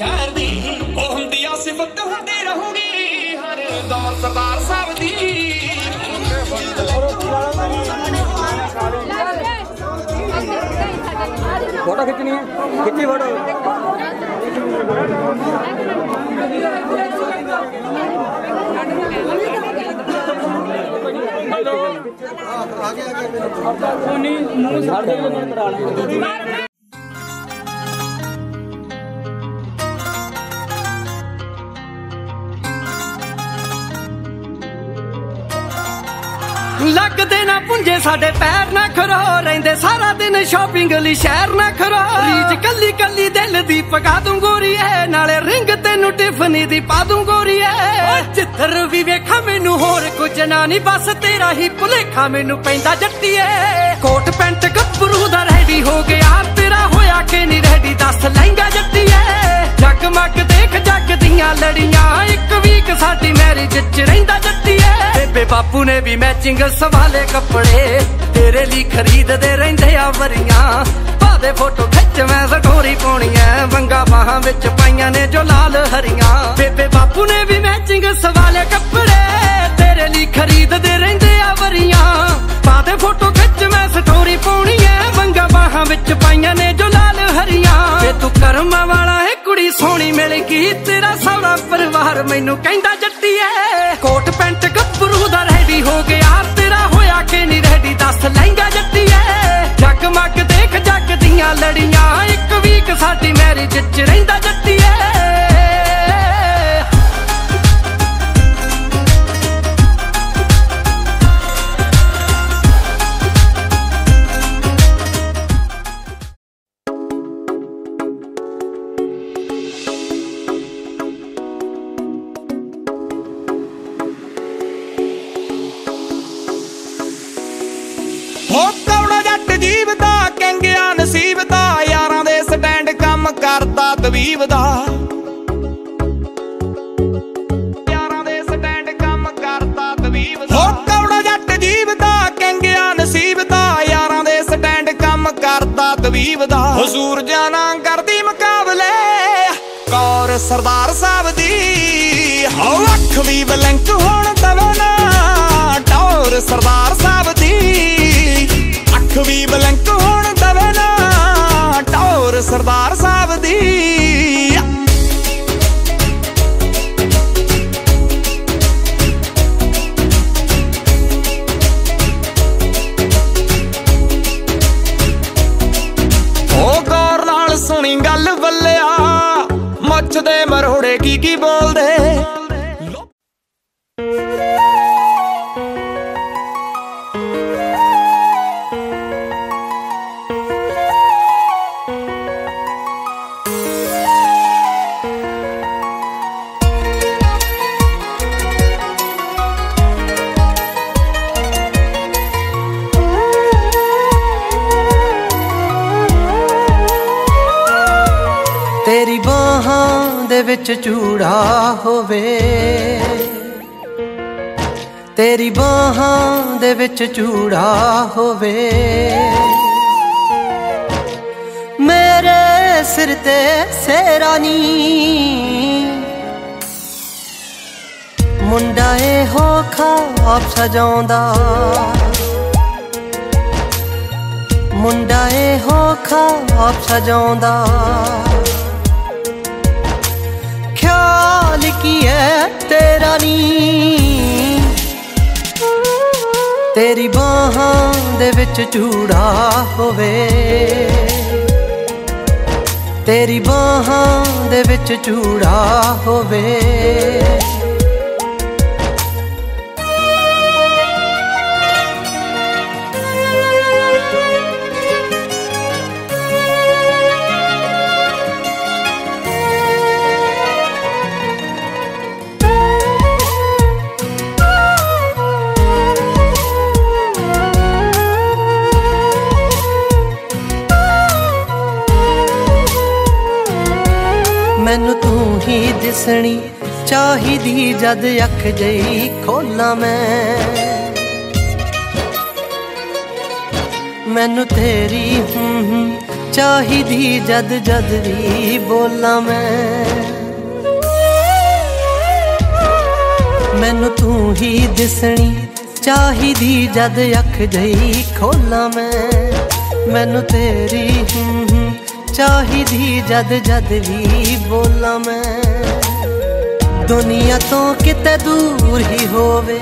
शहर दी ओ हुंदी आ सिफत हुंदी रहूगी हर दौर सरदार साहब दी। फोटो खिंचनी है, खिंची फोटो। आगे लगदे ना पुंजे साडे पैर ना खरो रहिंदे सारा दिन शॉपिंग लई शहर ना खरो। रीच कली कली दिल दी पका दूं गोरी है नाले रिंग तेनू टिफनी दी पा दूं गोरी है। जिੱਧਰ भी वेखा मैनू होर कुछ ना नी बस तेरा ही भुलेखा मैनू पैंदा जट्टीए। कोट पैंट गभरू दा रेडी हो गया तेरा होया कि नी रेडी दस लहंगा जट्टीए। जगमग देख जग दियां लड़ियां एक वीक साडी मैरिज च रहिंदा जट्टीए। बेबे बापू ने भी मैचिंग सवाले कपड़े तेरे लिए खरीददे रहिंदे आ वरियां। पादे फोटो खिच मैं स्टोरी पाउणी ऐ वंगा बाहां विच पाइयां ने जो लाल हरियां। बेबे बापू ने भी मैचिंग सवाले कपड़े तेरे लिए खरीददे रहिंदे आ वरियां। पादे फोटो खिच मैं स्टोरी पाउणी ऐ वंगा बाहां विच पाइयां ने जो लाल हरियां। वे तू करमां वाला है कुड़ी सोहणी मिलगी तेरा सारा परिवार मैनू कहंदा जट्टीए। कोट पैंट गभरू दा रेडी हो गया तेरा होया कि नी रेडी दस लहंगा जट्टीए। जगमग देख जग दियां लड़ियां एक वीक साडी मैरिज च रहिंदा जट्टीए। हो कौड़ा जट जीवदा कंगिया नसीब दा यारां दे स्टैंड कम करदा तबीब दा। यारां दे स्टैंड कम करदा तबीब दा। हो कौड़ा जट जीवदा कंगिया नसीब दा यारां दे स्टैंड कम करदा तबीब दा। हुजूर जाना करदी मुकाबले कौर सरदार साहब दी। हो अख भी बलंक होण तवे ना टौर सरदार साहब दी। अख भी बलंक होण दवे ना टौर सरदार साहब दी। ओ गौर नाल सुनी गल बल्लिया मुछ दे मरोड़े की बोलदे। तेरी बाहां दे विच चूड़ा होवे तेरी बाहां दे विच चूड़ा होवे। मेरे सिर ते सेरा नी मुंडा ए हो खाब सजाउंदा। मुंडा ए हो खाब सजाउंदा। ख्याल की है तेरा नी तेरी बाहां दे विच चूड़ा होवे। तेरी बाहां दे विच चूड़ा होवे। मैनू तू ही दिसनी चाहिदी जद अख जई खोला मैनू तेरी चाहिदी जद जद भी बोला मैं। मैनू तू ही दिसनी चाहिदी जद अख जही खोला मैनू तेरी चाहिदी जद जद भी बोला मैं दुनिया तो किते दूर ही होवे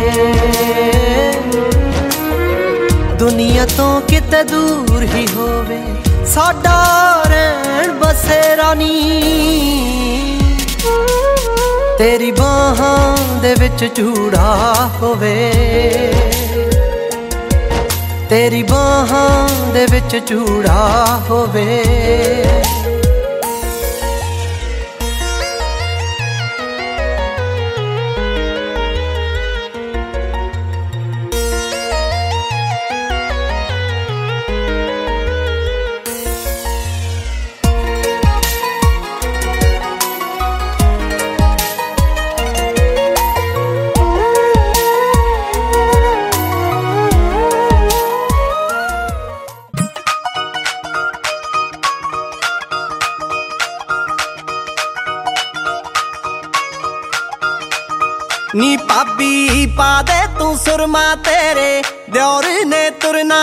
दुनिया तो किते दूर ही होवे साडा रहन बसेरा नी तेरी बाहां दे विच चूड़ा होवे तेरी बाहां दे विच चूड़ा होवे नी भाभी पा दे तू सुरमा तेरे द्योर ने तुरना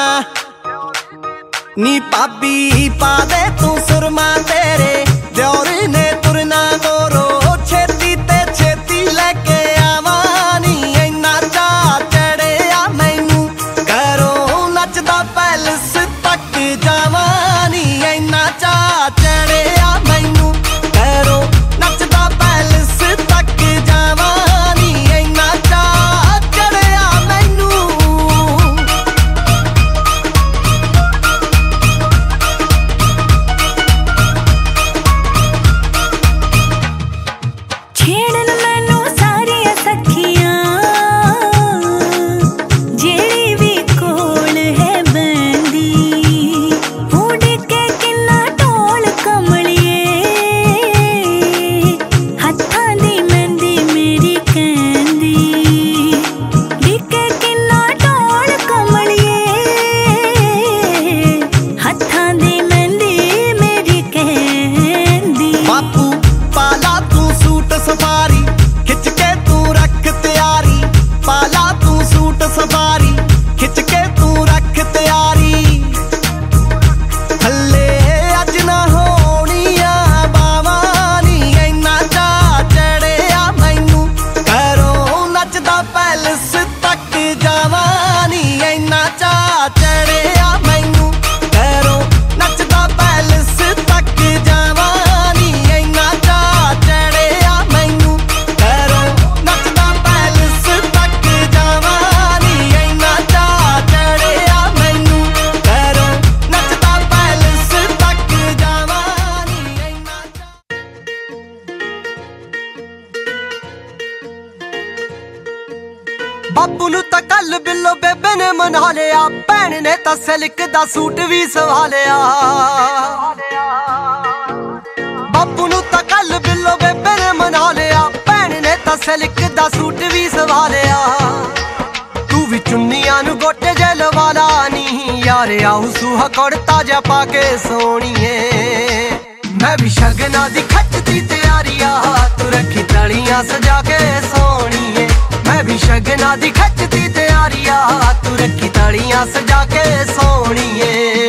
नी भाभी पा दे तू सुरमा तेरे द्योर ने तुरना गोरो छेती ते छेती लेके आवा नी इन्ना चा चढ़े आ मैनू करो नचदा पैलस तक जावा नी इन्ना चा चढ़े आ मैनू करो नचदा पैलस तक जावा बापू नू तां कल बिल्लो बेबे ने मना लिया भैन ने तां सिल्क दा सूट भी सवा लिया बापू नू तां कल बिल्लो बेबे ने मना लिया भैन ने तां सिल्क दा सूट भी सवा लिया तू भी चुन्नियां नू गोटे जे लवाला नी यार आऊ सूहा कुड़ता जा पाके सोणीए मैं भी शगना दी खचदी तैयारिया तू रखी तलियां सजा के सोणीए मैं भी शगना दी खचदी तैयारिया तू रखी तलियां सजा के सोणीए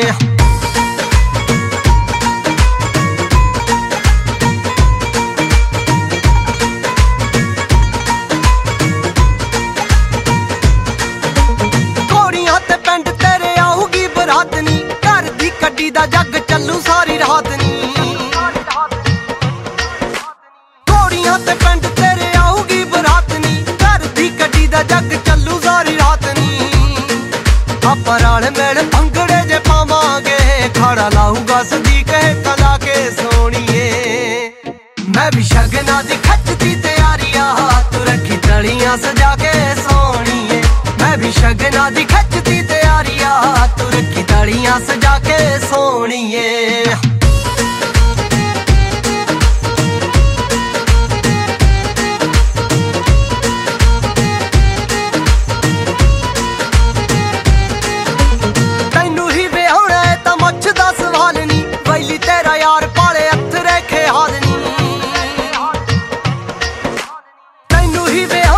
घोड़ियां ते पिंड तेरे आऊगी बरात नी घर दी कड्डी दा जग चलू सारी रात नी घोड़ियां ते पिंड तेरे आऊगी बरात नी जग चलू सारी रात नी आपा राल मेल भंगड़े जे पावांगे खाड़ा लाऊगा सदीक कला के सोणीए मैं भी शगना दी खचदी तैयारिया तू रखी तलियां सजा के सोणीए मैं भी शगना दी खचदी तैयारिया तू रखी तलियां सजा के सोणीए तेरा यार पाले अथरे ख्याल नी तैनू ही वे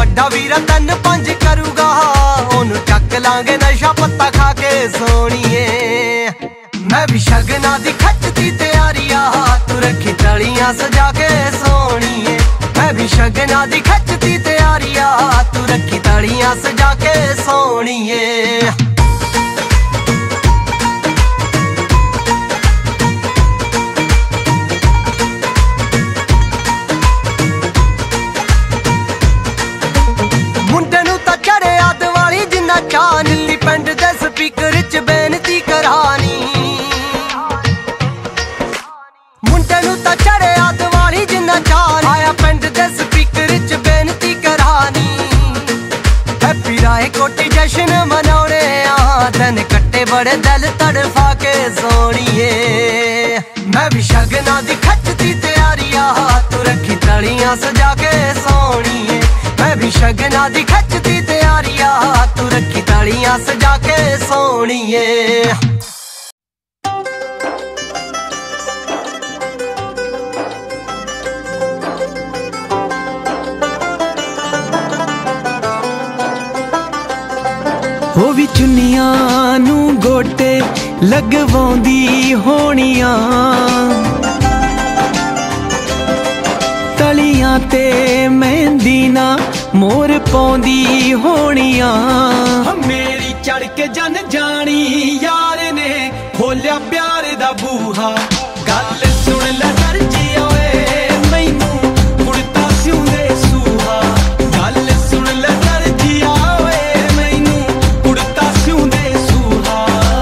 वड्डा वीरा 3-5 करूगा, ओनू चक लांगे नशा पत्ता खा के सोनिए। मैं भी शगना दी खचदी तैयारिया, तू रखी तलियां सजा के सोनिए। मैं भी शगना दी खचदी तैयारिया, तू रखी तलियां सजा के सोनिए। नीली पिंड दे स्पीकर च बेनती करानी, मुंडे नू तां चढ़िया दिवाली जिन्ना चान, आया पिंड दे स्पीकर च बेनती करानी। हैप्पी राय कोटी जश्न मनाउणे आ, दिन कट्टे बड़े दिल तड़फा के सोनिए। मैं भी शगना दी खचदी तैयारिया, तू रखी तलियां सजा के सोनिए। मैं भी शगना दी खचदी तैयारिया, तू रखी तलियां सजा के सोनिए। ओ भी चुन्नियां नू गोटे लगवाउंदी होनियां, तलियां ते मेहंदी ना मोर पाउंदी होनियां। मेरी चढ़ के जन जानी यार ने खोलिया प्यार दा बूहा, गल सुन ले दर्जिया ओए मैनू कुड़ता सिउंदे सूहा। गल सुन ले दर्जिया ओए मैनू कुड़ता सिउंदे सूहा।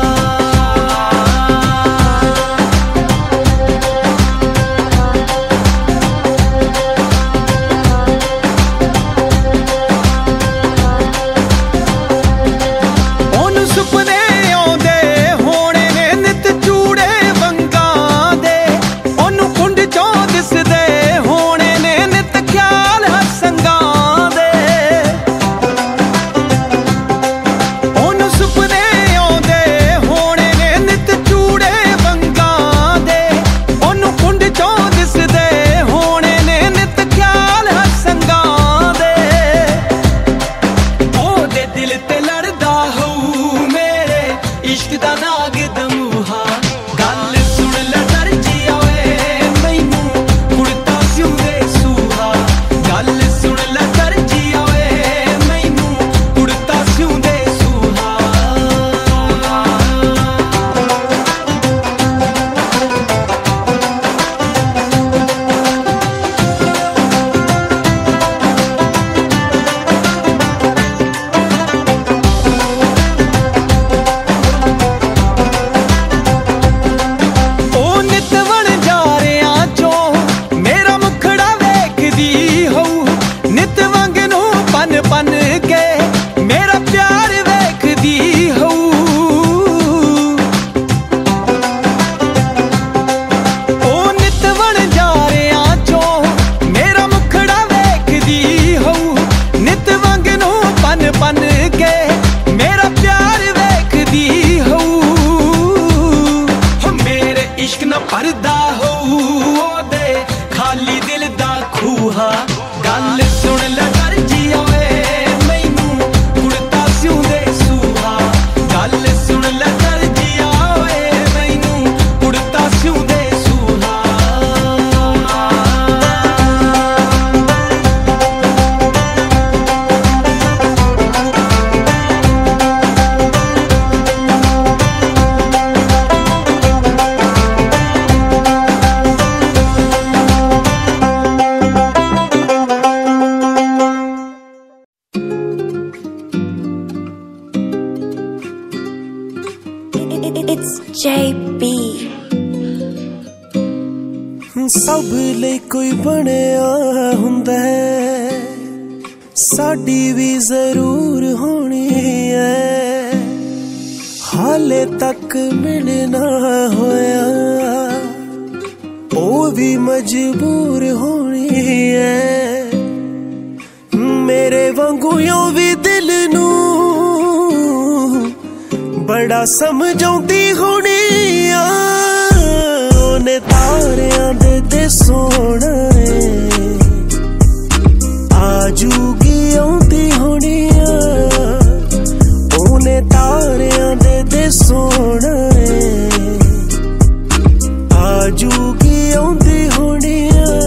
सब ਲਈ कोई ਬਣਿਆ ਹੁੰਦਾ है, साडी भी जरूर होनी है। हाले तक मिलना होया, ओ भी मजबूर होनी है। मेरे वांगू यूं भी दिल नू बड़ा समझाउंदी होनी आ। ओने तारियां दे सोना आजूगी सोना आजूगी आउंदी होनी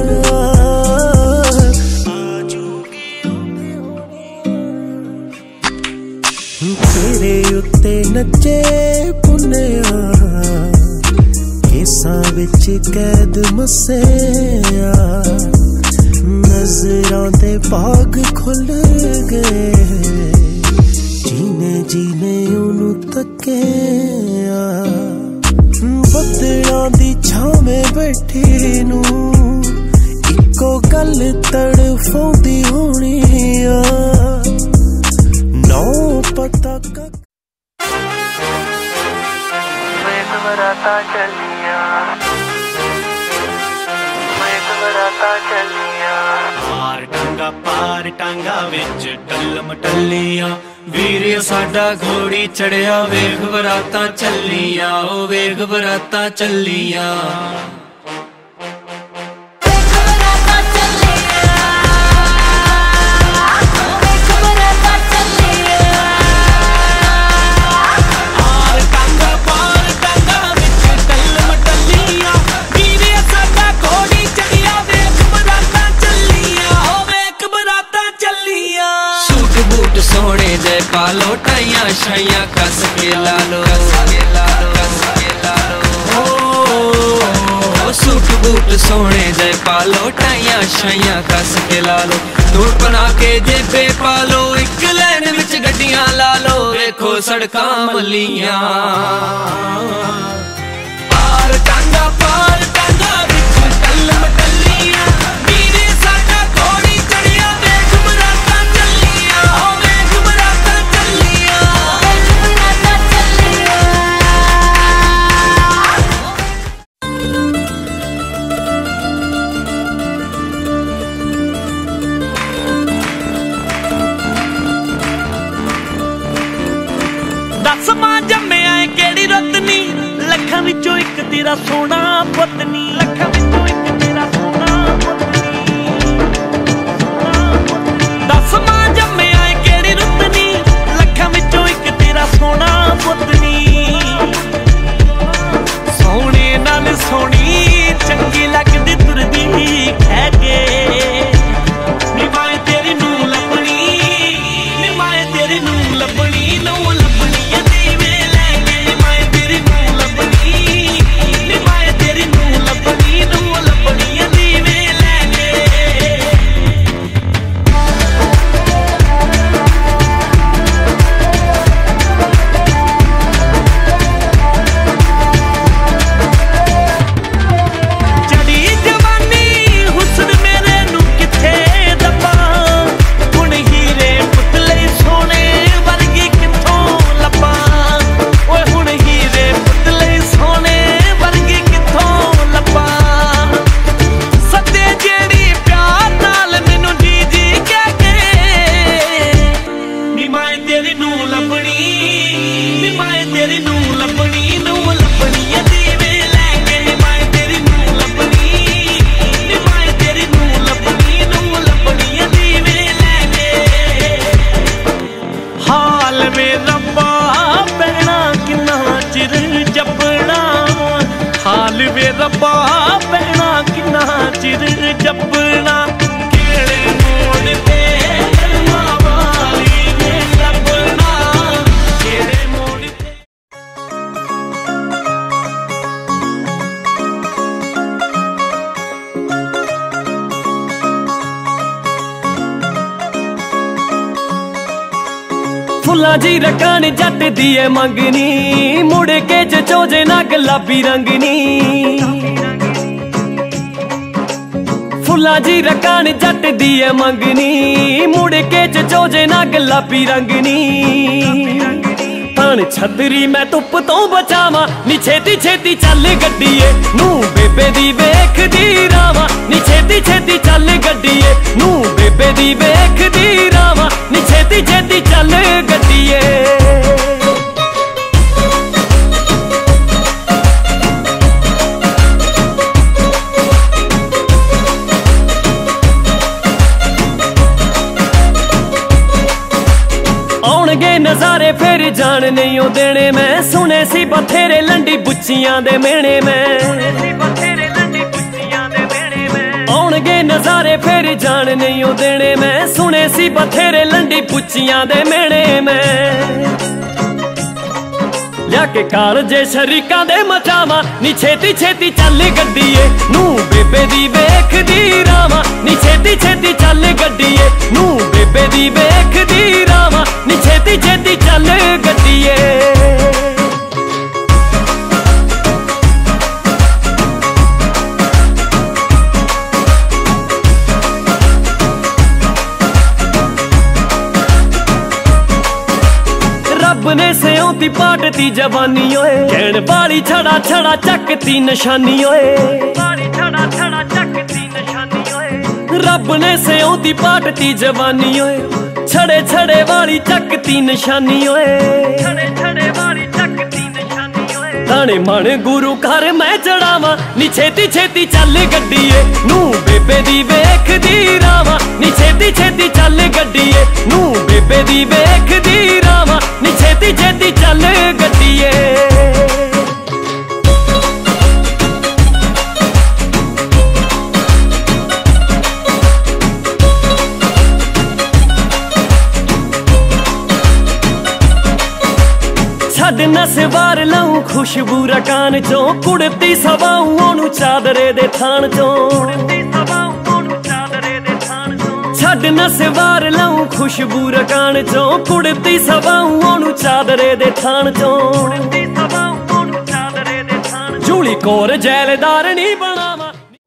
तेरे उत्ते नचे पुन्निया केसां विच कैद मसेया नजरां दे बाग खुल गए जीने जीने ओनू तकिया बदलां दी छावें बैठी नू इको गल तड़फाउंदी होनी नौ पता बराता चलिया पार टांगा विच टल्लम टल्लिया वीर साडा घोड़ी चढ़िया वेख बराता चलिया ओ वेख बराता चलिया सोने दे पालो टाइया शाइया कस के लालो सूट बूट सोने दे पालो टाइया शाइया कस के लालो नोट बना के जेबे पालो एक लाइन विच गड्डियां लालो देखो सड़कां मलियां पार टांगा विच टल्लम टल्लियां वीरे साडा घोड़ी चढ़िया वेख बराता चलिया लखां विचों एक तेरा सोना पत्नी लखां विचों एक तेरा सोना पत्नी दस मां जम्मे आए केड़ी रुतनी लखां विचों एक तेरा सोना पत्नी सोने नाल सोनी चंगी लगदी तुरदी कह के निभाए तेरी नू लभनी निभाए तेरी नू लभनी नू लभनी दीवे लैके निभाए तेरी नू लभनी निभाए तेरी नू लभनी दीवे लैके चढ़ी जवानी हुस्न मेरे नू किथे दबा हुण हीरे पुतले सोने वर्गी किथों लब्बा ओए हुण हीरे पुतले सोने वर्गी किथों लब्बा सद्दे जेड़ी प्यार नाल मैनू जी जी कह के नी माए तेरी नू लभनी नी माए तेरी नू लभनी दीवे लैके नी माए तेरी नू लभनी नी माए तेरी नू लभनी दीवे लैके हाल वे रब्बा पैना किन्ना चिर जपना हाल वे रब्बा पैना किन्ना चिर जपना केड़े मोड़ ते करमां वाली ने लभना केड़े मोड़ ते फुल्लां जी रकान जट दी ऐ मंगनी मुड़ के चोजे ना गुलाबी रंगनी फुल्लां जी रकान जट दी ऐ मंगनी मुड़ के चोजे ना गुलाबी रंगनी तान छतरी मैं धुप तो बचावा नी छेती छेती चल गड्डीए नू बेबे दी वेखदी रावा नी छेती छेती चल गड्डीए नू बेबे दी वेखदी रावा नी छेती छेती चल गड्डीए नजारे फिर जान नहीं ओ देने मैं सुने सी बथेरे लंडी बुच्चियां दे मेने मैं आउणगे नजारे फिर जान नहीं ओ देने मैं सुने सी बथेरे लंडी बुच्चियां दे मेने मैं लिया के कालजे शरीकां दे मचावा नी छेती छेती चल गड्डीए नू बेबे दी वेख दी रावा नी छेती छेती चल गड्डीए नू बेबे दी वेख दी रावा नी छेती छेती चल गड्डीए रब ने सेओती पाटती जवानी ओए कहण वाली छड़ा छड़ा चकती निशानी ओए रब ने सेओती पाटती जवानी ओए छड़े छड़े वाली चकती निशानी ओए ताने मन गुरु घर मैं चढ़ावा नी छेती छेती चल गड्डीए नू बेबे दी वेख दी रावा नी छेती छेती चल गड्डीए नू बेबे दी वेख दी रावा नी छेती छेती चल गड्डीए छड़ नसवार लाऊं खुशबू रकान चों कुड़ती सवाऊं ओनू चादरे दे थान चों छड़ नसवार लाऊं खुशबू रकान चों कुड़ती सवाऊं ओनू चादरे दे थान चों झूली कोर जैलदारनी बनावा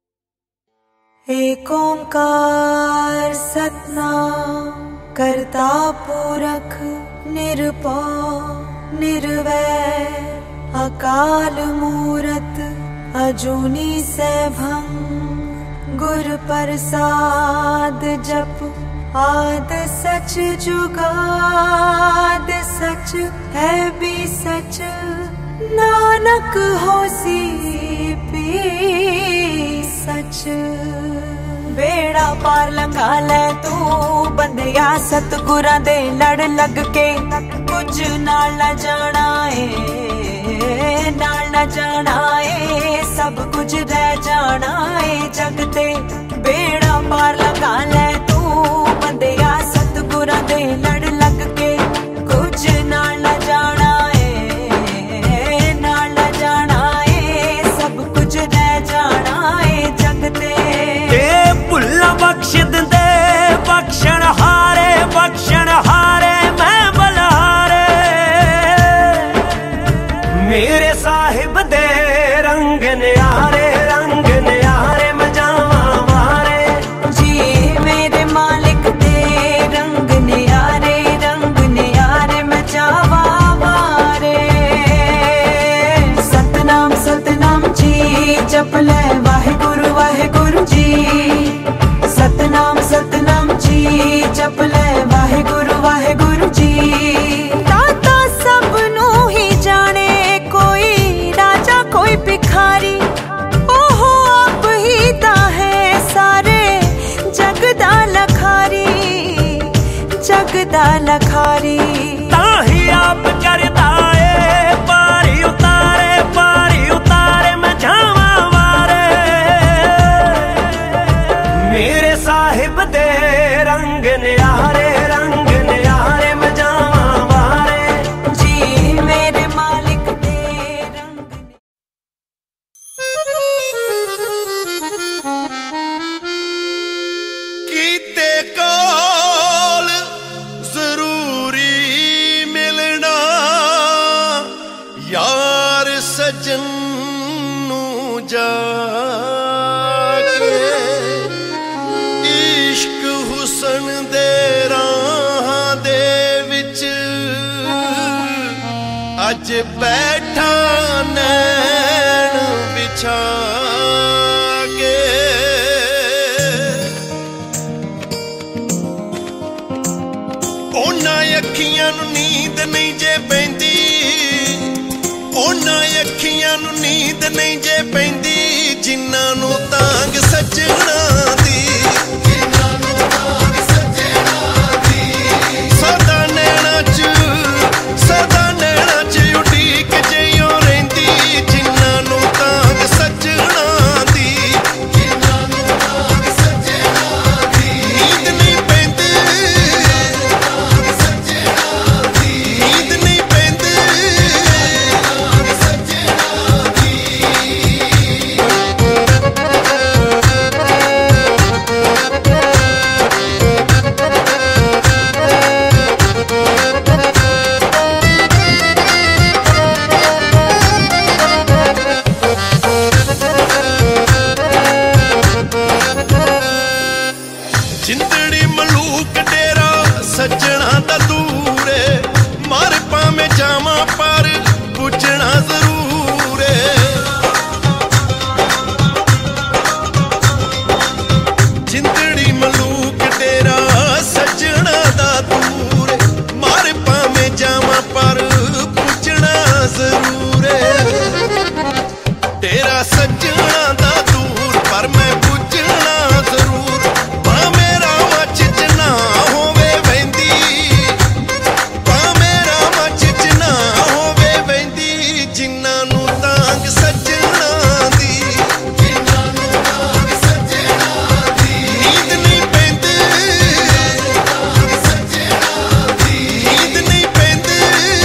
एक ओंकार सतनाम करता पुरख निरभव निर्वैर अकाल मूरत अजूनी सैभं गुर प्रसाद जप आद सच जुगाद सच है भी सच नानक होसी भी सच बेड़ा पार लंघा ले तू बंदिया सतगुरां दे लड़ लग के कुछ नाल न जाना है नाल न जाना है सब कुछ रह जाना है जग ते बेड़ा पार लंघा ले तू बंदिया सतगुरां दे लड़ लग के कुछ नाल न जाना है नाल न जाना है सब कुछ रह जाना है जग ते बख्श दे बख्शण हारे मैं बलहारे मेरे साहिब दे रंग न्यारे मैं जावा मारे जी मेरे मालिक दे रंग न्यारे मैं जावा मारे सतनाम सतनाम जी जप ले वाहेगुरु वाहेगुरु जी सतनाम सतनाम जी जप ले वाहेगुरु वाहेगुरु जी दाता सब नू ही जाने कोई राजा कोई भिखारी ओहो आप ही ता है सारे जग दा लखारी ताही आप करता है पारी उतारे मैं जावा मारे मेरे साहिब दे रंग न्यारे मैं जावा मारे जी मेरे मालिक दे रंग कीते कोल जरूरी मिलना यार सजन नू जाके इश्क हुसन दे राह दे विच अज बैठा नैन बिछा के ओना अखियां नू नींद नहीं जे पैंदी ओना अखियां नू नींद नहीं जे पैंदी जिन्ना नू तांग सजना दी सदा नैना च ਤਾਂਗ ਸੱਜਣਾ ਦੀ ਜਿਨ੍ਹਾਂ ਨੂੰ ਤਾਂਗ ਸੱਜਣਾ ਦੀ ਨੀਂਦ ਨਹੀਂ ਪੈਂਦੀ ਤਾਂਗ ਸੱਜਣਾ ਦੀ ਨੀਂਦ ਨਹੀਂ ਪੈਂਦੀ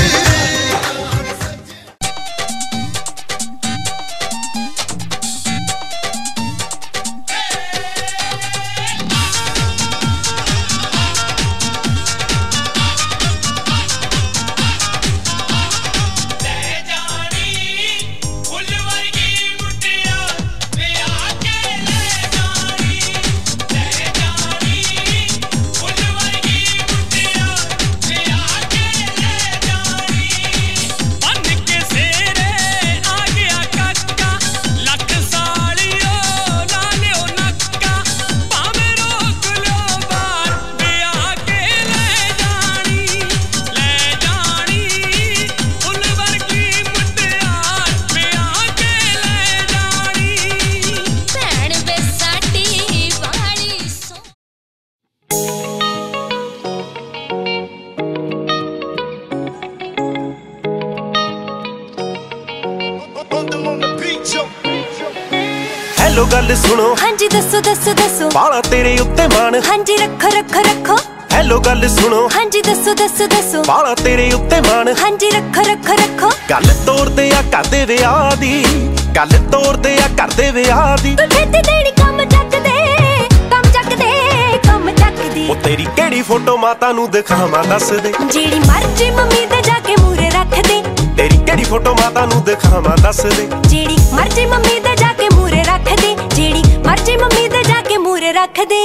ਹੈਲੋ ਗੱਲ ਸੁਣੋ ਹਾਂਜੀ ਦੱਸੋ ਦੱਸੋ ਦੱਸੋ ਬਾਲਾ ਤੇਰੇ ਉੱਤੇ ਮਾਣ ਹਾਂਜੀ ਰੱਖੋ ਰੱਖੋ ਰੱਖੋ ਹੈਲੋ ਗੱਲ ਸੁਣੋ ਹਾਂਜੀ ਦੱਸੋ ਦੱਸੋ ਦੱਸੋ ਬਾਲਾ ਤੇਰੇ ਉੱਤੇ ਮਾਣ ਹਾਂਜੀ ਰੱਖੋ ਰੱਖੋ ਰੱਖੋ ਗੱਲ ਤੋਰਦੇ ਆ ਕਰਦੇ ਵਿਆਹ ਦੀ ਗੱਲ ਤੋਰਦੇ ਆ ਕਰਦੇ ਵਿਆਹ ਦੀ ਤੂੰ ਛੇਤੀ ਦੇਣੀ ਕੰਮ ਚੱਕਦੇ ਕੰਮ ਚੱਕਦੇ ਕੰਮ ਚੱਕਦੀ ਉਹ ਤੇਰੀ ਕਿਹੜੀ ਫੋਟੋ ਮਾਤਾ ਨੂੰ ਦਿਖਾਵਾਂ ਦੱਸ ਦੇ ਜਿਹੜੀ ਮਰਜ਼ੀ ਮੰਮੀ ਦੇ ਜਾ ਕੇ ਮੂਰੇ ਰੱਖ ਦੇ ਤੇਰੀ ਕਿਹੜੀ ਫੋਟੋ ਮਾਤਾ ਨੂੰ ਦਿਖਾਵਾਂ ਦੱਸ ਦੇ ਜਿਹੜੀ ਮਰਜ਼ੀ ਮੰਮੀ ਦੇ ਜਾ ਕੇ ਮੂਰੇ ਰੱਖ ਦੇ ਜਿਹੜੀ ਮਰਜ਼ੀ ਮੰਮੀ ਦੇ ਜਾ ਕੇ ਮੂਰੇ ਰੱਖ ਦੇ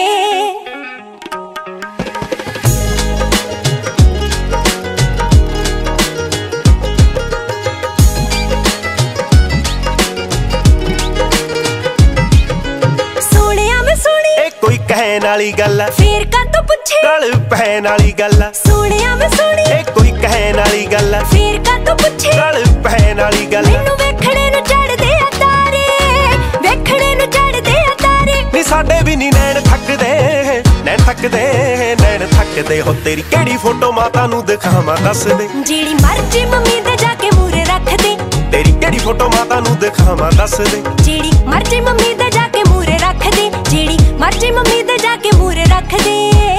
ਸੋਹਣਿਆ ਮੈਂ ਸੋਹਣੀ ਇਹ ਕੋਈ ਕਹਿਣ ਵਾਲੀ ਗੱਲ ਆ ਫੇਰ ਕਾਹਤੋਂ ਪੁੱਛੇ ਗਲ ਪੈਣ ਵਾਲੀ ਗੱਲ ਆ ਸੋਹਣਿਆ ਮੈਂ ਸੋਹਣੀ ਇਹ ਕੋਈ ਕਹਿਣ ਵਾਲੀ ਗੱਲ ਆ ਫੇਰ ਕਾਹਤੋਂ ਪੁੱਛੇ ਗਲ ਪੈਣ ਵਾਲੀ ਗੱਲ ਆ ਮੈਨੂੰ ਵੇਖਣੇ ਨੂੰ ਚੜਦੇ ਆ ਤਾਰੇ ਵੇਖਣੇ ਨੂੰ ਚੜਦੇ ਆ ਤਾਰੇ ਨੀ ਸਾਡੇ ਵੀ ਨੀ ਨੈਣ ਥੱਕਦੇ ਨੈਣ ਥੱਕਦੇ ਨੈਣ ਥੱਕਦੇ ਹੋ ਤੇਰੀ ਕਿਹੜੀ ਫੋਟੋ ਮਾਤਾ ਨੂੰ ਦਿਖਾਵਾਂ ਦੱਸ ਦੇ ਜਿਹੜੀ ਮਰਜ਼ੀ ਮੰਮੀ ਦੇ ਜਾ ਕੇ ਮੂਰੇ ਰੱਖ ਦੇ ਤੇਰੀ ਕਿਹੜੀ ਫੋਟੋ ਮਾਤਾ ਨੂੰ ਦਿਖਾਵਾਂ ਦੱਸ ਦੇ ਜਿਹੜੀ ਮਰਜ਼ੀ ਮੰਮੀ ਦੇ ਜਾ ਕੇ ਮੂਰੇ ਰੱਖ ਦੇ ਜਿਹੜੀ ਮਰਜ਼ੀ ਮੰਮੀ ਦੇ ਜਾ ਕੇ ਮੂਰੇ ਰੱਖ ਦੇ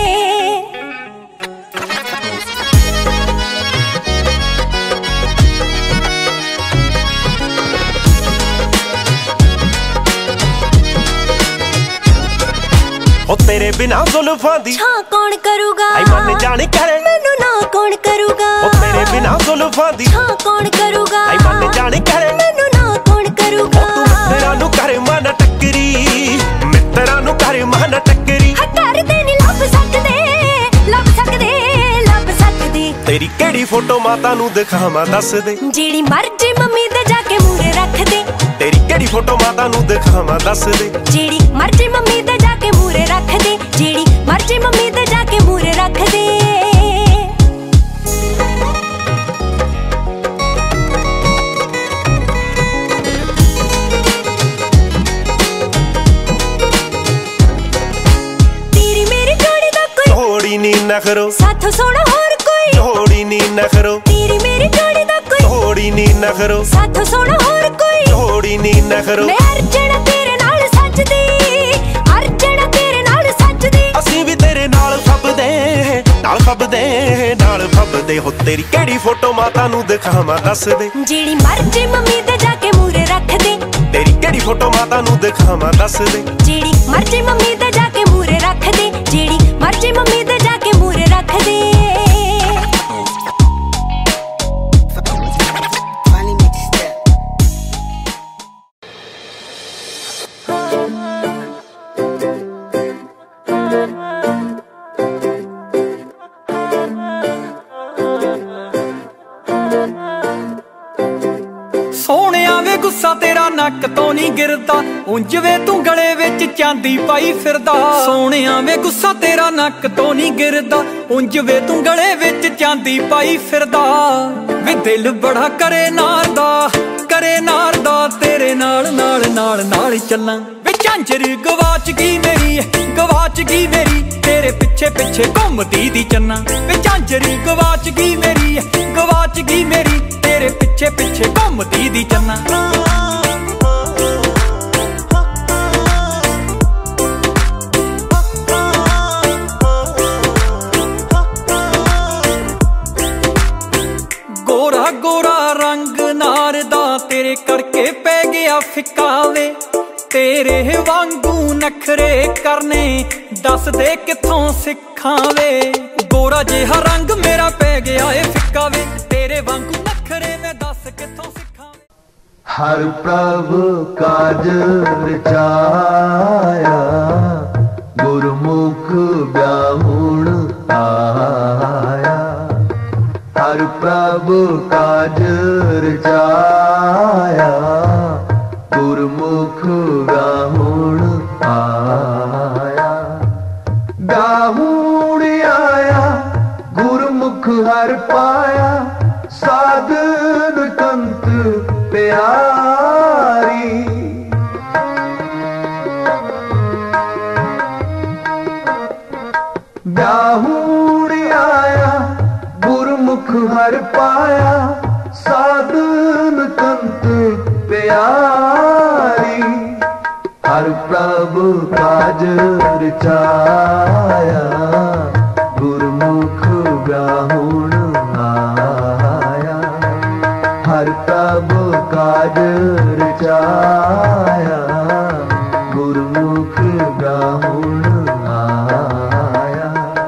ਉਹ ਤੇਰੇ ਬਿਨਾ ਜ਼ੁਲਫਾਂ ਦੀ ਛਾਂ ਕੌਣ ਕਰੂਗਾ ਆਈ ਮਨ ਜਾਣੇ ਕਰੇ ਮੈਨੂੰ ਨਾ ਕੌਣ ਕਰੂਗਾ ਉਹ ਤੇਰੇ ਬਿਨਾ ਜ਼ੁਲਫਾਂ ਦੀ ਛਾਂ ਕੌਣ ਕਰੂਗਾ ਆਈ ਮਨ ਜਾਣੇ ਕਰੇ ਮੈਨੂੰ ਨਾ ਕੌਣ ਕਰੂਗਾ ਤੂੰ ਮਿੱਤਰਾਂ ਨੂੰ ਕਰ ਮਨ ਟੱਕਰੀ ਮਿੱਤਰਾਂ ਨੂੰ ਕਰ ਮਨ ਟੱਕਰੀ ਕਰਦੇ ਨਹੀਂ ਲੱਭ ਸਕਦੇ ਲੱਭ ਸਕਦੇ ਲੱਭ ਸਕਦੇ ਤੇਰੀ ਕਿਹੜੀ ਫੋਟੋ ਮਾਤਾ ਨੂੰ ਦਿਖਾਵਾਂ ਦੱਸ ਦੇ ਜਿਹੜੀ ਮਰਜ਼ੀ ਮੰਮੀ ਦੇ ਜਾ ਕੇ ਮੂਰੇ ਰੱਖ ਦੇ ਤੇਰੀ ਕਿਹੜੀ ਫੋਟੋ ਮਾਤਾ ਨੂੰ ਦਿਖਾਵਾਂ ਦੱਸ ਦੇ ਜਿਹੜੀ ਮਰਜ਼ੀ ਮੰਮੀ ਦੇ ਜਾ ਕੇ ਮੂਰੇ ਰੱਖ ਦੇ ਜਿਹੜੀ ਮਰਜ਼ੀ ਮੰਮੀ ਦੇ ਜਾ ਕੇ ਮੂਰੇ ਰੱਖ ਦੇ ਤੇਰੀ ਮੇਰੀ ਜੋੜੀ ਦਾ ਕੋਈ ਜੋੜੀ ਨੀ ਨਖਰੋ ਸਾਥੋਂ ਸੋਹਣਾ ਹੋਰ ਕੋਈ ਜੋੜੀ ਨੀ ਨਖਰੋ ਤੇਰੀ ਮੇਰੀ ਜੋੜੀ ਦਾ ਕੋਈ ਜੋੜੀ ਨੀ ਨਖਰੋ ਸਾਥੋਂ ਸੋਹਣਾ ਹੋਰ ਕੋਈ ਜੋੜੀ ਨੀ ਨਖਰੋ ਮੈਂ ਅਰਜਣਾ ਤੇਰੇ ਨਾਲ ਸੱਜਦੀ ਅਰਜਣਾ ਤੇਰੇ ਨਾਲ ਸੱਜਦੀ ਅਸੀਂ ਵੀ ਤੇਰੇ ਨਾਲ ਫੱਬਦੇ ਨਾਲ ਫੱਬਦੇ ਨਾਲ ਫੱਬਦੇ ਹੋ ਤੇਰੀ ਕਿਹੜੀ ਫੋਟੋ ਮਾਤਾ ਨੂੰ ਦਿਖਾਵਾਂ ਦੱਸ ਦੇ ਜਿਹੜੀ ਮਰਜ਼ੀ ਮੰਮੀ ਦੇ ਜਾ ਕੇ ਮੂਰੇ ਰੱਖ ਦੇ ਤੇਰੀ ਕਿਹੜੀ ਫੋਟੋ ਮਾਤਾ ਨੂੰ ਦਿਖਾਵਾਂ ਦੱਸ ਦੇ ਜਿਹੜੀ ਮਰਜ਼ੀ ਮੰਮੀ ਦੇ ਜਾ ਕੇ ਮੂਰੇ ਰੱਖ ਦੇ ਜਿਹੜੀ ਮਰਜ਼ੀ ਮੰਮੀ ਦੇ ਜਾ ਕੇ ਮੂਰੇ ਰੱਖ ਦੇ ਸੋਹਣਿਆ ਵੇ ਗੁੱਸਾ ਤੇਰਾ ਨੱਕ ਤੋਂ ਨਹੀਂ ਗਿਰਦਾ ਉਂਝ ਵੇ ਤੂੰ ਗਲੇ ਵਿੱਚ ਚਾਂਦੀ ਪਾਈ ਫਿਰਦਾ ਸੋਹਣਿਆ ਵੇ ਗੁੱਸਾ ਤੇਰਾ ਨੱਕ ਤੋਂ ਨਹੀਂ ਗਿਰਦਾ ਉਂਝ ਵੇ ਤੂੰ ਗਲੇ ਵਿੱਚ ਚਾਂਦੀ ਪਾਈ ਫਿਰਦਾ ਵੇ ਦਿਲ ਬੜਾ ਕਰੇ ਨਾਰ ਦਾ ਤੇਰੇ ਨਾਲ ਨਾਲ ਨਾਲ ਨਾਲ ਚੱਲਾਂ ਵੇ झांझर गवाच गई मेरी गवाच गई मेरी तेरे पिछे पिछे घूमदी दी चन्ना वे झांझर गवाच गई मेरी गवाच गई मेरी तेरे पिछे पिछे घूमदी दी चन्ना गोरा गोरा रंग नार दा तेरे करके पै गया फिक्का वे तेरे वांगू नखरे करने दस दे किथों सिखां वे गोरा जिहा रंग मेरा पै गया ए फिक्का वे तेरे वांगू नखरे मैं दस किथों सिखां हर प्रभु काज रचाया गुरमुख ब्याहुण आया हर प्रभु काज रचाया गुरमुख ब्याहुण आया ब्याहुण आया गुरमुख हर पाया साधन कंत प्यारी ब्याहुण आया गुरमुख हर पाया साधन कंत प्यारी हर प्रभु काज रचाया गुरमुख ब्याहुण आया हर प्रभु काज रचाया गुरमुख ब्याहुण आया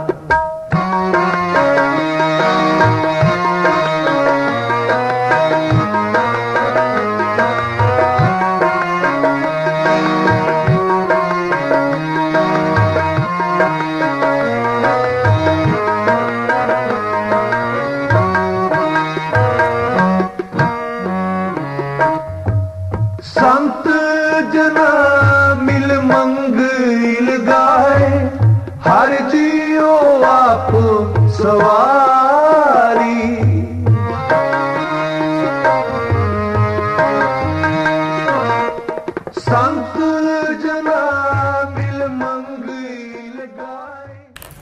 संत जना मिल मंगिल गाए हर जियो आप सवारी संत जना मिल मंगिल गाए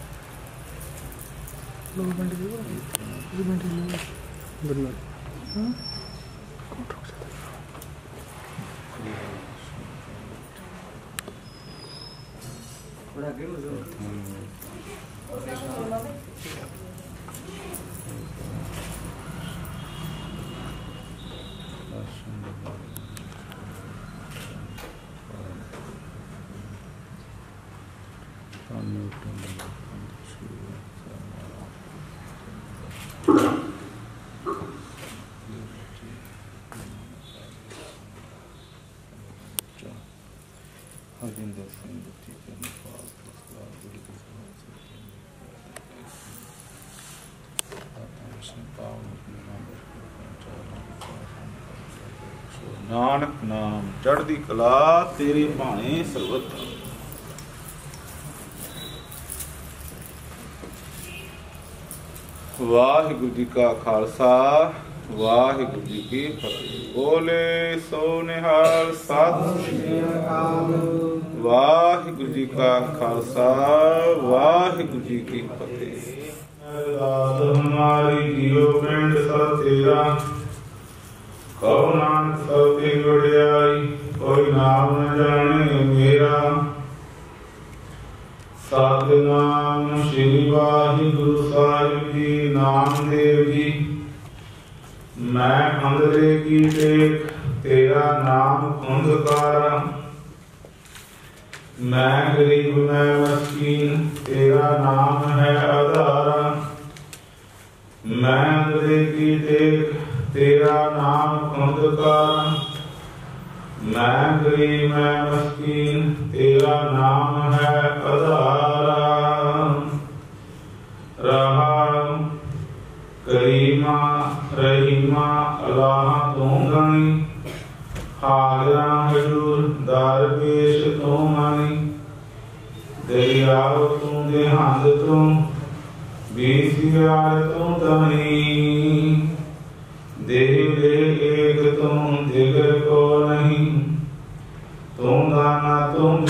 नानक नाम चढ़दी कला तेरे भाने सर्वत वाहिगुरु जी का खालसा वाहिगुरु जी की फतेह बोले सो निहाल सत वाहिगुरु जी का खालसा वाहिगुरु जी की फतेह हमारी जियो पिंड सब तेरा कहो नानक सब की गुड़ियाई कोई नाम न जाने मेरा सतनाम श्री वाहिगुरु साहिब जी नामदेव जी मैं अंधरे की टेक तेरा नाम खुंदकारा मैं गरीब मैं मस्कीन तेरा नाम है आधारा मैं अंधरे की टेक तेरा नाम खुंदकारा मैं गरीब मैं मस्कीन तेरा नाम है आधारा रहा करीमा रहीमा अल्लाह तू गणी हाजरा हजूर दरवेश तू मनी दरियाव तू देहांत तू बीसियार तू धनी देह ले एक तू दिगर को नहीं तू दाना तू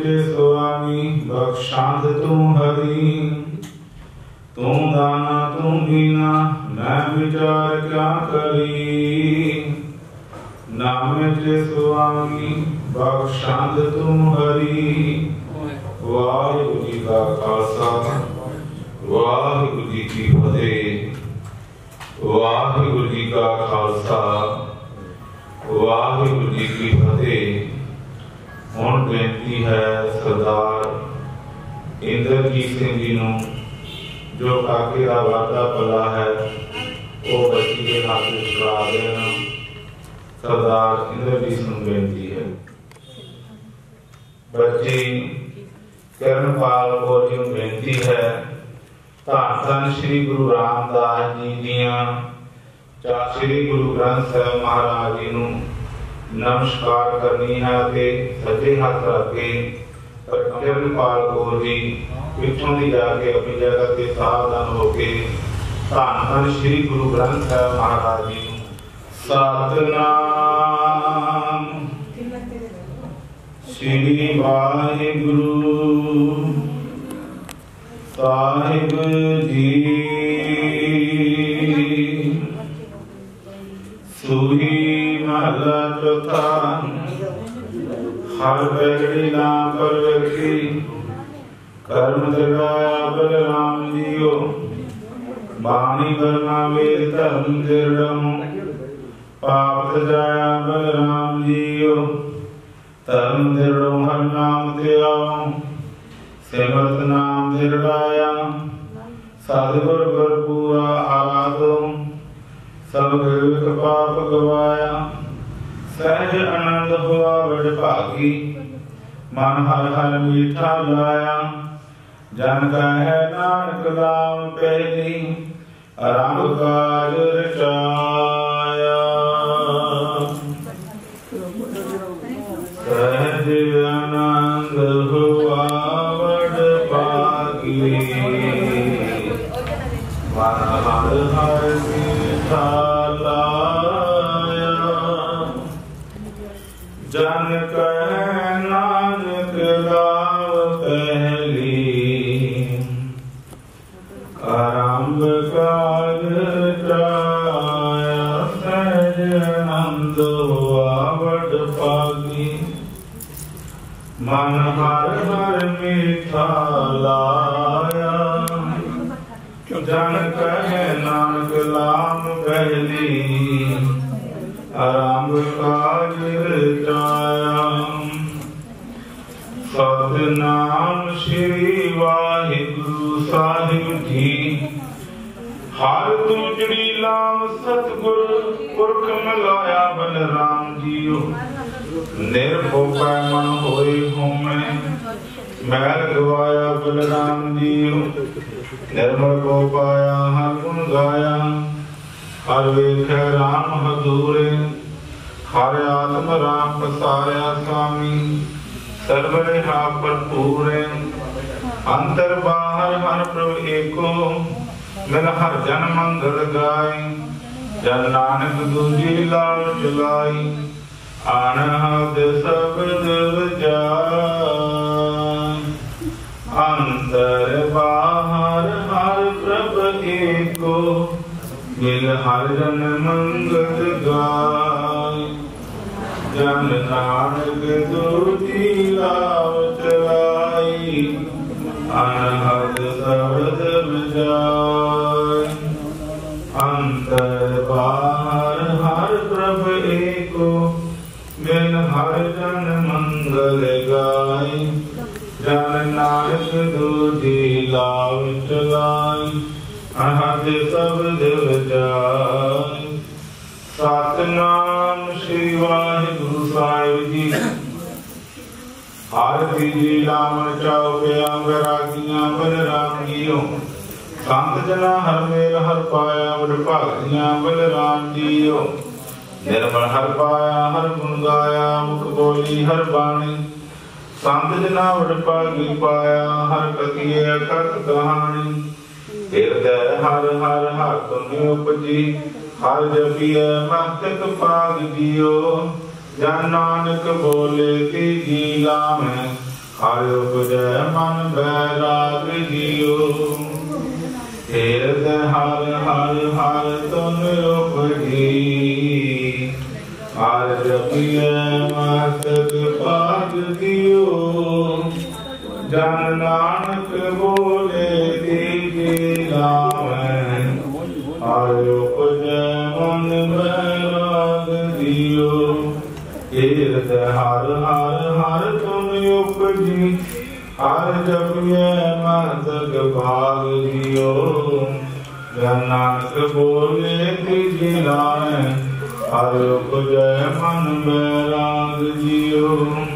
के स्वामी बख्शांत तू हरि तू दाना तू बीना मैं विचार क्या करी नाम के स्वामी बख्शांत तू हरि वाहिगुरु जी का खालसा वाहिगुरु जी की फतेह वाहिगुरु जी का खालसा वाहिगुरु जी की फतेह। हुण बेनती है सरदार इंद्रजीत सिंह जी नूं जो काके दा वादा पला है वो बच्ची के हाथ करा देना। सरदार इंद्रजीत सिंह बेनती है। बच्ची किरणपाल कौर जी नूं बेनती है धन धन श्री गुरु रामदास जी दियां श्री गुरु ग्रंथ साहिब महाराज जी नूं नमस्कार करनी है ते सज्जे हाथ रख के किरणपाल कौर जी पिछों दी जाके अपनी जगह ते सावधान होके धन धन श्री गुरु ग्रंथ साहिब महाराज जी नूं सतनाम श्री वाहिगुरु साहिब जी सूही महला चौथा हर बैगड़ी नाम पर व्यक्ति कर्म जगाया बलराम जियो बाणी करना वेद धर्म दृढ़ पाप जाया बलराम जियो धर्म दृढ़ हर नाम त्याओ सिमरत नाम दृढ़ाया सदगुर गुर पूरा आराधो सब विवेक पाप गवाया सहज आनंद हुआ बड़ भागी मन हर हर मीठा लाया जन कहे नानक नाम पहली आरंभ काज रचाया सहज आनंद हुआ बड़ भागी मन हर हर मीठा लाया जन कहे नानक गाव पहली आरंभ काज रचाया सहज आनंद हुआ बड़ भागी मन हर हर मीठा लाया जन कहे नानक नाम पहली आरंभ काज रचाया सतनाम श्री वाहिगुरु साहिब जी हर तूजड़ी लाम सतगुर पुरख मिलाया बलराम जियो निर्भोपै मन होए होमे मैल गवाया बलराम जियो निर्मल को पाया हर गुण गाया हर वेख राम हजूरे हर आत्म राम पसारया स्वामी सर्वरे हा भरपूर अंतर बाहर हर प्रभु एको मिल हर जन मंगल गाय जन नानक दूजी लाल जलाई अनहद शब्द जाय अंतर बाहर हर प्रभु एको मिल हर जन मंगल गाय जन नानक दूजी लाल जलाई अनहद शब्द जाय अंतर बाहर हर प्रभु एको मिल हर जन मंगल गाय जन नानक दूजी लाव चलाय अनहद शब्द जाय सतनाम श्री वाहिगुरु साहिब जी हर तीजी नाम चाओ अंग रागियां बलराम जियो संत जना हर मेल हर पाया बड़ भागियां बलराम जियो निर्मल हर पाया हर गुण गाया मुख बोली हर बाणी संत जना बड़ भागी पाया हर कथिए अकथ कहानी हृदय हर हर हर तुम उपजी हर जपिए मस्तक पाग जियो जन नानक बोले तीजी लाम हर उपजय मन बैराग जियो तीर्थ हर हर हर तुम उपजी हर जपिय मस्तक पाग दियो जन नानक बोले दीजे लावै हर उपजय मन बैराग दियो तीर्थ हर हर हर तुम उपजी हर जपिय मस्तक भाग दियो जन नानक बोले दीजे लावै हर उपजय मन बैराग जियो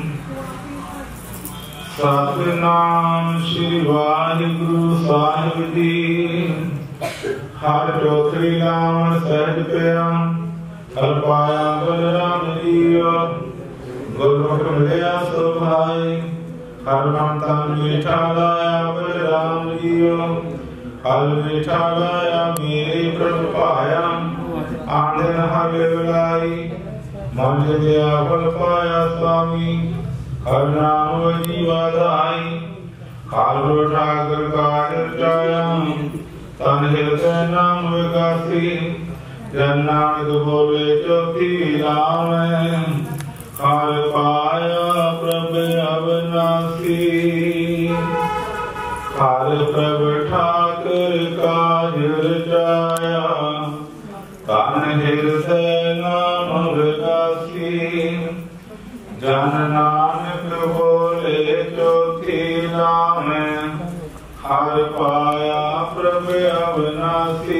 सतनाम श्री वाहिगुरु साहिब जी हर चौथरी नाम सहज पिया हर पाया बलराम जियो गुरमुख मिलया सो भाई हर मन तन मीठा लाया बलराम जियो हर मीठा लाया मेरे प्रभु पाया आनंद हर बुलाई मन दिया फल पाया स्वामी हर नाम जीवाधाई हारो ठाकर काज जाया तन हृदय नाम विकासी जन नानक बोले चौथी राम हर पाया प्रभ अविनाशी हर प्रभ ठाकर काज जाया तन हृदय नाम विकासी जन नानक बोले चौथी नाम हर पाया प्रभ अविनाशी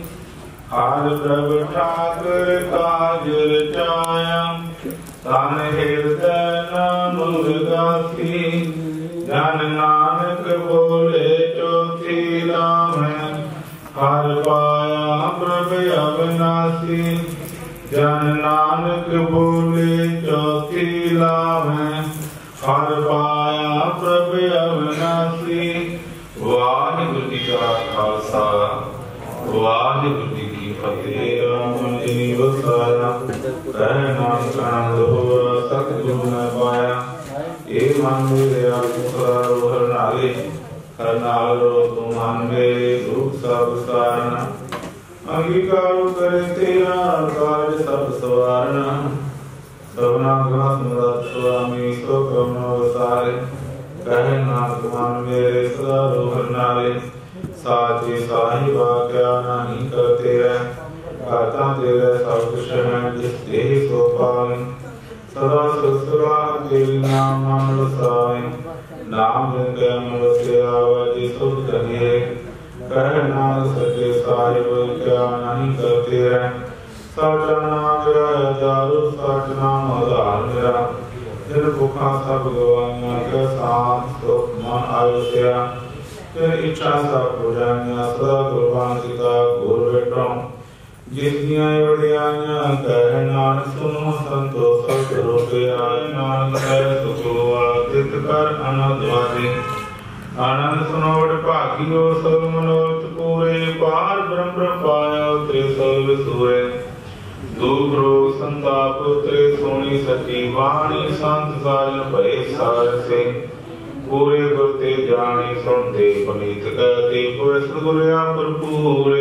हर प्रभ ठाकर काज रचाया तन हृदय नाम विकासी जन नानक बोले चौथी नाम हर पाया प्रभ अविनाशी जन नानक बोले चौथी लाभ हर पाया प्रभ अविनाशी वाहिगुरु जी का खालसा वाहिगुरु जी की फतेह राम जी वसाया कह नानक आनंद होरा सतगुरु ने पाया ये मन मेरे पुत्रा रोहर नाले हर नाल रो तुम मन मेरे दुख सब सारना अंगीकार करे तेरा कार्य सब सवारना सबना ग्रह मदद स्वामी सो कमनो सारे कहे नानक मन मेरे सदा रोहर नाले साचे साहिबा क्या नहीं करते रह करता तेरे सब कुछ है जिस देह सो पावे सदा सुसरा तेरी नाम मन वसावे नाम लेके मन वसे आवाजी सुध कहिए कह नाम सचे साहिब क्या नहीं करते रह साचा नाम मेरा दारू साचा नाम आधार मेरा जिन भूखा सब गवाइया के साथ सुख मन आयुष्या फिर इच्छा सब पूजाइया सदा कुर्बान सीता गुर बेटों जिसदियां वडियाइया कह नानक सुनो संतो सब रोके आए नानक है सुखवा तित कर अनंत वादे आनंद सुनो वड भागियो सब मनोरथ पूरे पार ब्रह्म पाया उतरे सब सूरे दुख रोग संताप उतरे सोनी सची वाणी संत साजन भय सार से पूरे गुर ते जानी सुनते पुनीत कहते पुर सतगुरया भरपूरे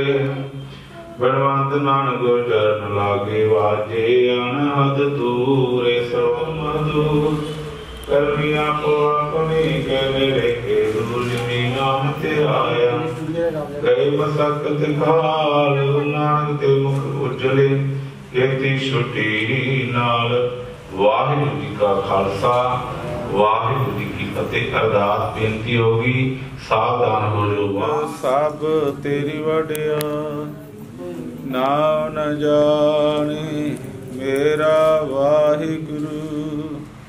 बनवंत नानक गुर चरण लागे वाजे अनहद दूरे सर्व मधुर करमी आपो अपने कहने लेके दूर जिनी नाम ते आया गए मसकत काल नानक ते मुख उजले केती छुटी नाल वाहिगुरु जी का खालसा वाहिगुरु जी की फतेह अरदास बेनती होगी सावधान हो जो सब तेरी वडिया नाम न जाने मेरा वाहिगुरु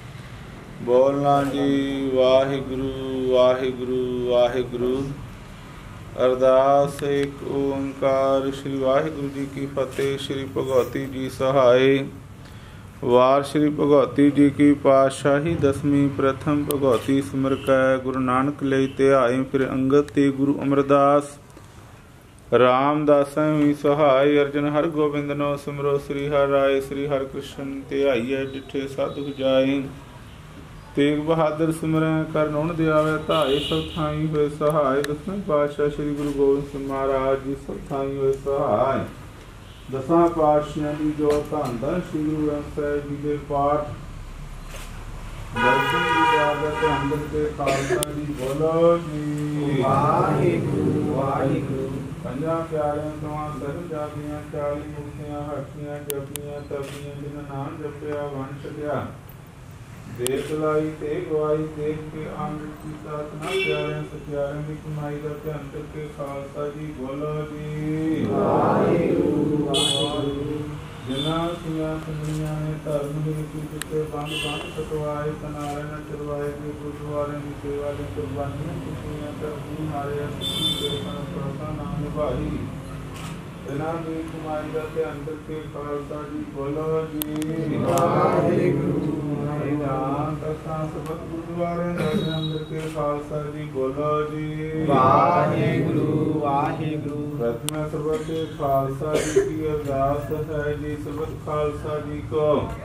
बोलना जी वाहिगुरु वाहिगुरु वाहिगुरु अरदास एक ओंकार श्री वाहिगुरु जी की फतेह। श्री भगवती जी सहाय वार श्री भगवती जी की पातशाही दसवीं प्रथम भगवती सिमर कै गुरु नानक ले ध्याए फिर अंगत ते गुरु अमरदास रामदास सहाय अर्जन हर गोबिंद नो सिमरो श्री हर राय श्री हर कृष्ण ध्याइए डिठे साधु जाए तेग बहादुर सिमरै कर नौन दियावे धाए सब थाई हुए सहाय। दसवें पातशाह श्री गुरु गोबिंद सिंह महाराज जी सब थाई हुए सहाय। दसां पातशाहां दी जो धन धन श्री गुरु ग्रंथ साहिब जी दे पाठ दर्शन इजाजत अंदर के खालसा जी बोलो जी वाहिगुरु वाहिगुरु। पंजा प्यारियां तवां सर जागियां 40 मुक्तियां हटियां जपियां तपियां जिन नाम जपिया वन छकिया देख लाई ते गवाई देख के अमृत की साधना प्यारे सत्यारे की कमाई का ध्यान करके खालसा जी बोलो जी वाहिगुरु वाहिगुरु। जिन्ना सिया सुनिया ने धर्म ही जिते बंद बंद कटवाए तनारे न चलवाए के गुरुद्वारे की सेवा की कुर्बानियां कीतियां धर्मी मारे सुखी देवन प्रथा नाम निभाई। जिन्ना की कमाई का ध्यान करके खालसा जी बोलो जी वाहिगुरु। सबक गुरुद्वारे अंदर के खालसा जी बोलो जी वाहिगुरु वाहिगुरु। प्रथम सबक के खालसा जी की अरदास है जी सबक खालसा जी को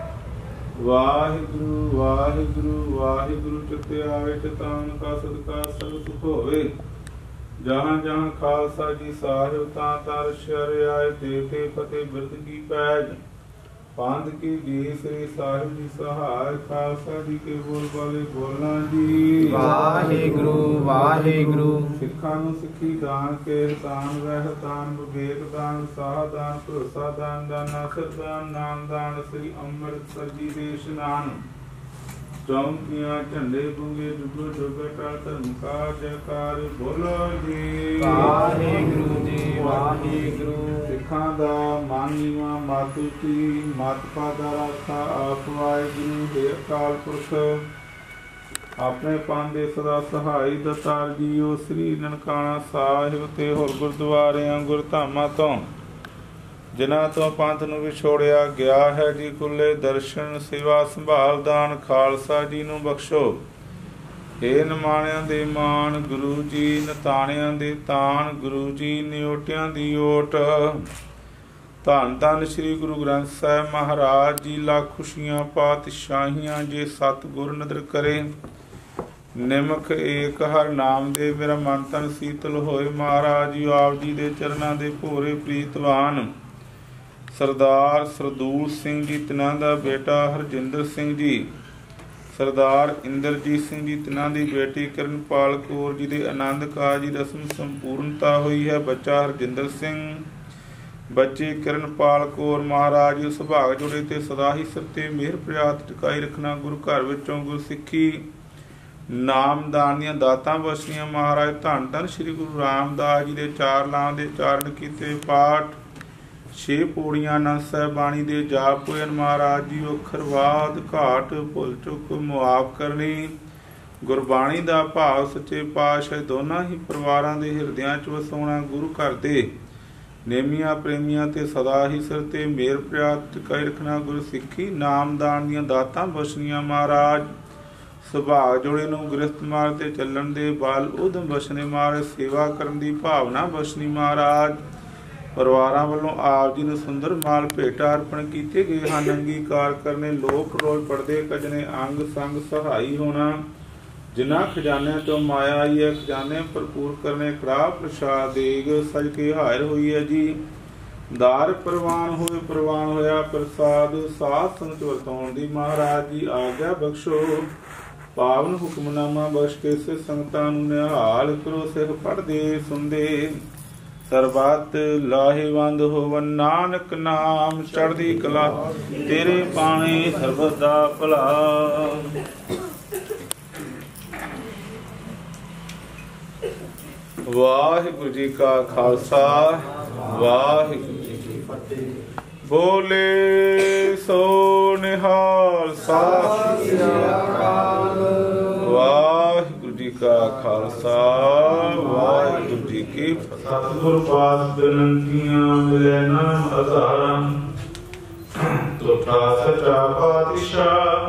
वाहिगुरु वाहिगुरु वाहिगुरु। चित्ते आवे चितान का सदका सब सुख होवे। जहाँ जहाँ खालसा जी साहिब ता तर शर आए देते फतेह बिरद की पैज पांध की जी श्री साहिब जी सहाय। खालसा जी के बोल वाले बोलना जी वाहिगुरु वाहिगुरु। सिखा नूं सिखी दान के दान वह दान विवेक दान साह दान भरोसा दान दाना दान नाम दान श्री अमृतसर जी दे इशनान चौंकियां झंडे बुंगे जुगो जुगटा धर्म का जयकार बोलो जी वाहिगुरु जी वाहिगुरु। सिखां दा मानीवा मातु की मातपा दा राखा आप वाहिगुरु हे अकाल पुरख। अपने पांदे सदा सहाय दतार जीओ श्री ननकाना साहिब ते होर गुरुद्वारियां गुरधामां तो जिन्हां तो पंथ नूं विछोड़िया गया है जी खुले दर्शन सेवा संभाल दान खालसा जी नूं बख्शो। हे निमाणियां दे मान गुरु जी नताणियां दे तान गुरु जी नियोटियां दी ओट। धन धन श्री गुरु ग्रंथ साहिब महाराज जी लाख खुशियां पातशाहियां जे सतगुर नदर करे। निमक एक हर नाम दे मेरा मन तन शीतल होए। महाराज जी आप जी दे चरनां दे भोरे प्रीतवान सरदार सरदूल सिंह जी तिन्हां दा बेटा हरजिंदर सिंह जी सरदार इंद्रजीत सिंह जी तिन्हां दी बेटी किरणपाल कौर जी दे आनंद काज की रस्म संपूर्णता हुई है। बच्चा हरजिंदर सिंह बच्ची किरणपाल कौर। महाराज जी सुभाग जुड़े ते सदा ही सिर ते मेहर प्रियात टिकाई रखना। गुरु घर विचों गुरसिੱਖੀ नामदान दियां दातां बख्शियां। महाराज धन धन श्री गुरु रामदास जी दे 4 लां दे चारण कीते पाठ 6 पौड़ियां आनंद साहिब बाणी दे जाप होए। महाराज जी अखरवाद घाट भुल चुक मुआफ करनी। गुरबाणी दा भाव सच्चे पातशाह दोनों ही परिवारां दे हिरदियां च वसाउणा। गुरु घर दे नेमियां प्रेमियां ते सदा ही सिर ते मेहर प्रियात टिकाई रखना। गुरसिੱਖੀ नामदान दियां दातां बख्शनियां। महाराज सुभाग जोड़े नूं ग੍ਰਿਸ਼ਤ मार्ग ते ਚੱਲਣ ਦੇ ਬਲ ਉਦਮ ਬਖਸ਼ਣੇ। महाराज सेवा करन दी भावना बख्शनी। महाराज परिवारां वल्लों आप जी नूं सुंदर माल भेटा अर्पण कीते गए हैं। अंगीकार करने लोक रोज पढ़दे कजने अंग संग सहाई होना। जिन्हां खजानिਆਂ चों माया आई है खजाने भरपूर करने। कड़ाह प्रसाद देग सज के हायर हुई है जी। दार प्रवान होया प्रसाद साध संगत वरताउण दी। महाराज जी आग्या बख्शो पावन हुक्मनामा बख्श के से संगतां नूं निहाल करो। सिख पढ़दे सुनदे सरबत लाहेवंद होवन। नानक नाम चढ़दी कला तेरे पाणी सर्वदा भला। वाहिगुरु जी का खालसा वाहिगुरु जी की फतेह। बोले सो निहाल सत श्री अकाल। वाहिगुरु जी का खालसा वाहिगुरु जी की सतगुर पास बिनतियां मिले नाम आधारा। तुठा सच्चा पातशाह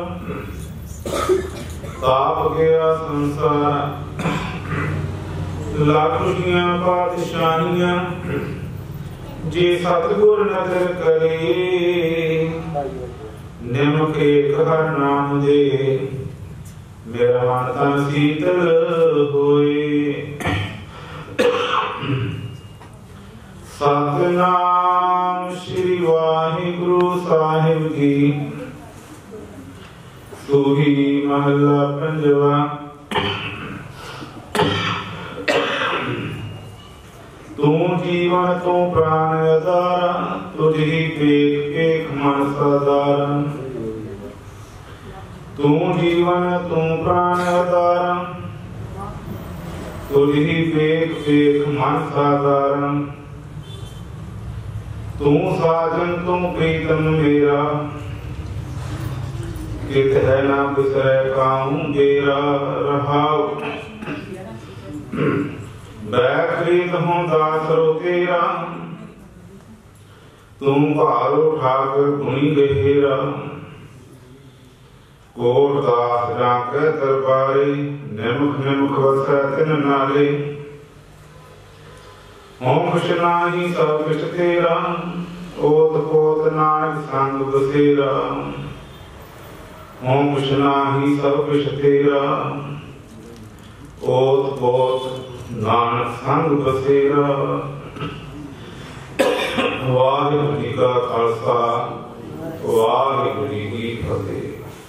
ताप गया संसार। लाख खुशियां पातशाहियां जे सतगुर नजर करे। निमक एक हर नाम दे मेरा मन तन शीतल होए। सतनाम श्री वाहिगुरु साहिब जी। सूही महला पंजवा। तू जीवन तू प्राण अदारा, तुझी पेख पेख मन सदारा। तू जीवन तू प्राण अदारा, तुझी पेख पेख मन सदारा। तू साजन तू प्रीतम मेरा, कित है ना बिसरे काहूं बेरा। रहाओ बैखरीत हूँ दासरो तेरा, तुम भारो ठाकर गुणी गहेरा। कोट दास जाके दरबारे, निमख निमख वसै तिन नाले। हों कुछ नाही सब कुछ तेरा, ओत पोत नानक संग बसेरा। हों कुछ नाही सब कुछ तेरा, ओत पोत नानक संग बसेरा। वाहिगुरू जी का खालसा, वाहिगुरू जी की फतेह।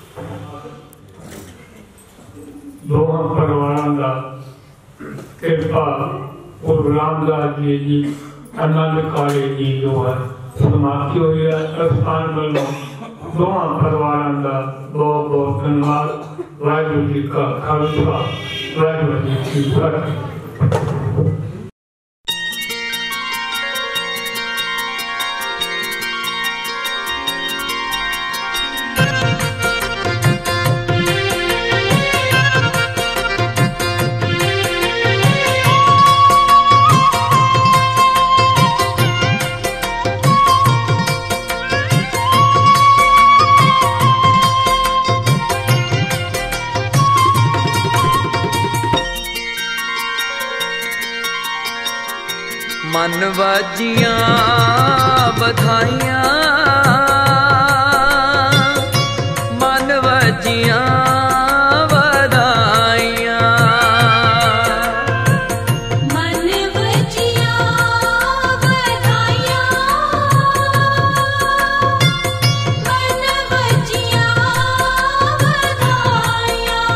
दोहां परवाना दा कृपा गुरु रामदास जी आनंद काले जी जो है समाप्ति हुई है। स्थान वालों दोहां परवाना दा बहुत बहुत धन्यवाद। वाहिगुरू जी का खालसा, वाहिगुरू जी की फतेह। मन वाजियां बधाइयां, मन वाजियां बधाइयां। मन वाजियां बधाइयां, मन वाजियां बधाइयां।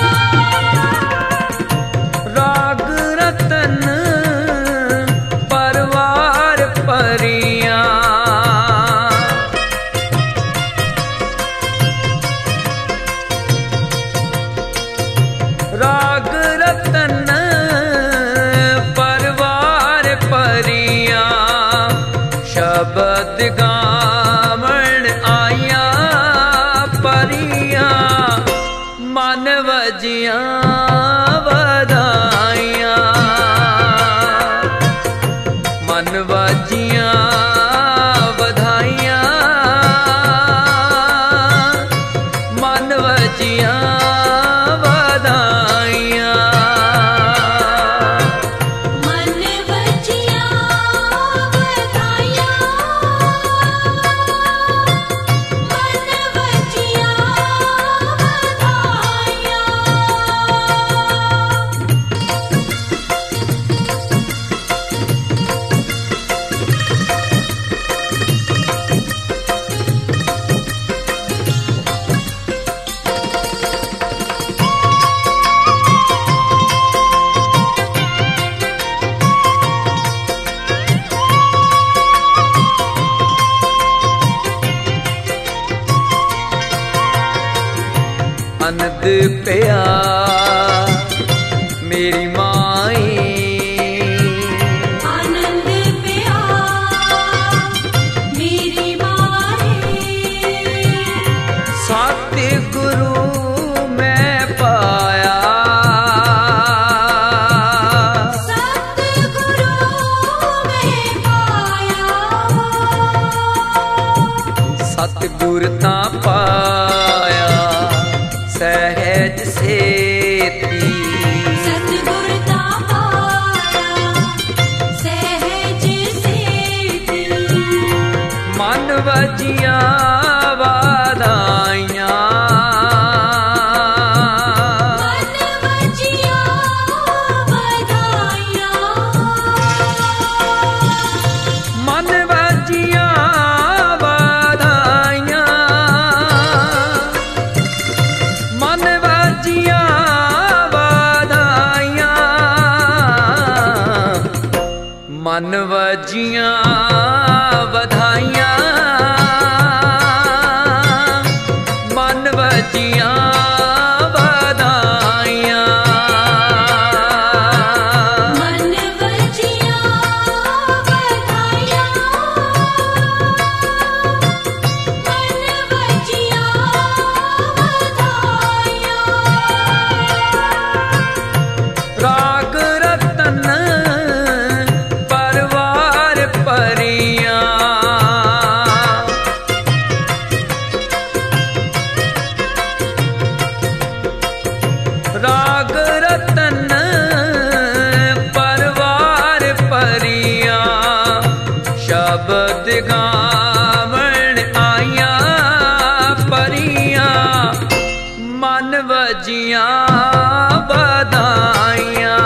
राग रतन परियां, राग रतन परवार परियां। शब्द गावण आया परियां, मन वजियां बधाइयां। मन वाजियां बधाइयां, मन वाजियां बधाइयां। मन वाजियां बधाइयां, मन वाजियां बधाइयां। आनंद पिया मेरी माई, आनंद पिया मेरी माई। सतगुरु मैं पाया, सतगुरु मैं पाया। सतगुर तां पाया सहज सेती। सतगुर तां पाया सहज सेती। मन वाजियां बधाइयां, मन वजियां बधाइयां मन वजियां बधाइयां मन वजियां बधाइयां मन वजियां बधाइयां राग रतन परवार परियां राग रतन परवार परियां शब्द गावण आया परियां मन वजियां बधाइयां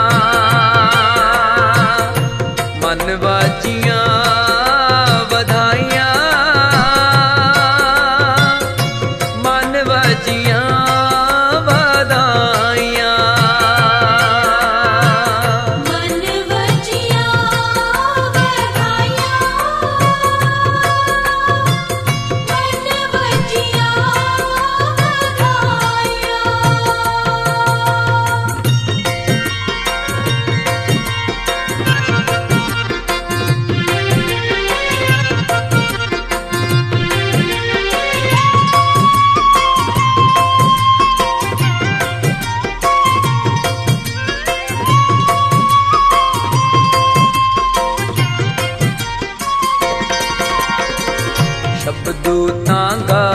मन वजियां बधाइयां मन वजियां बधाइयां मन वजियां बधाइयां मन वजियां शब्दू तां गा